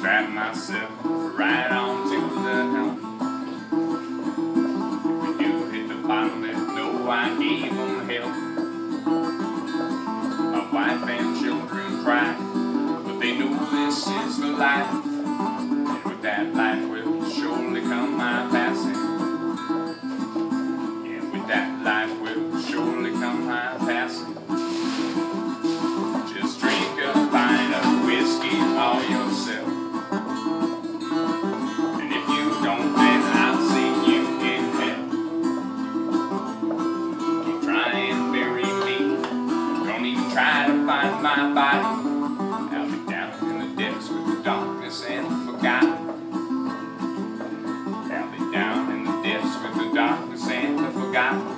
strap myself right on to the helm. If we do hit the bottom, they know I gave them help. My wife and children cry, but they know this is the life. And with that life will surely come my passing. Yeah, with that life will surely come my passing. Just drink a pint of whiskey all yourself. And if you don't, then I'll see you in hell. Don't try and bury me. Don't even try to find my body. I'll be down in the depths with the darkness and the forgotten. I'll be down in the depths with the darkness and the forgotten.